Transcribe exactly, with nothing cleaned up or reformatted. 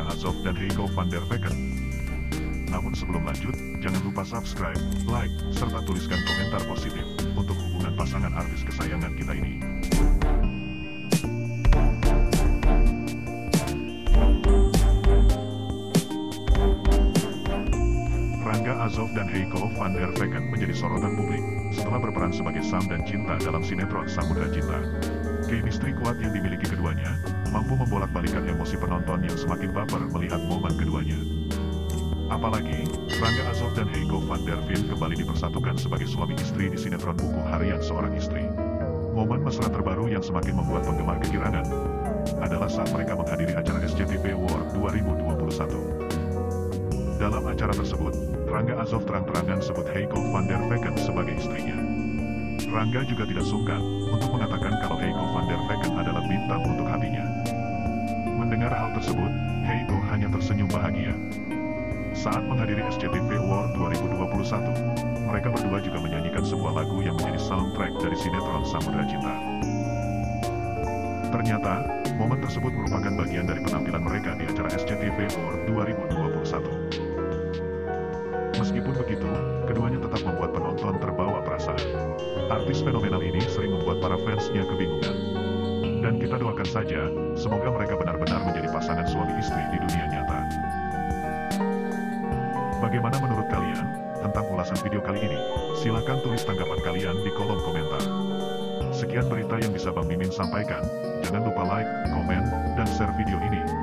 Rangga Azov dan Heiko van der Vecken. Namun sebelum lanjut, jangan lupa subscribe, like, serta tuliskan komentar positif untuk hubungan pasangan artis kesayangan kita ini. Rangga Azov dan Heiko van der Vecken menjadi sorotan publik setelah berperan sebagai Sam dan Cinta dalam sinetron Samudra Cinta. Chemistry kuat yang dimiliki keduanya mampu membolak-balikan emosi penonton yang semakin baper melihat momen keduanya. Apalagi, Rangga Azov dan Heiko van der Vecken kembali dipersatukan sebagai suami istri di sinetron Buku Harian Seorang Istri. Momen mesra terbaru yang semakin membuat penggemar kegirangan adalah saat mereka menghadiri acara S C T V Award dua ribu dua puluh satu. Dalam acara tersebut, Rangga Azov terang-terangan sebut Heiko van der Vecken sebagai istrinya. Rangga juga tidak sungkan untuk mengatakan kalau Heiko van der Vecken adalah bintang untuk hatinya. Mendengar hal tersebut, Heiko hanya tersenyum bahagia. Saat menghadiri S C T V Award dua ribu dua puluh satu, mereka berdua juga menyanyikan sebuah lagu yang menjadi soundtrack dari sinetron Samudra Cinta. Ternyata, momen tersebut merupakan bagian dari penampilan mereka di acara S C T V Award dua ribu dua puluh satu. Meskipun begitu, keduanya tetap membuat penonton terbawa perasaan. Artis fenomenal ini sering membuat para fansnya kebingungan. Dan kita doakan saja, semoga mereka benar-benar menjadi pasangan suami istri di dunia nyata. Bagaimana menurut kalian tentang ulasan video kali ini? Silakan tulis tanggapan kalian di kolom komentar. Sekian berita yang bisa Bang Mimin sampaikan. Jangan lupa like, komen, dan share video ini.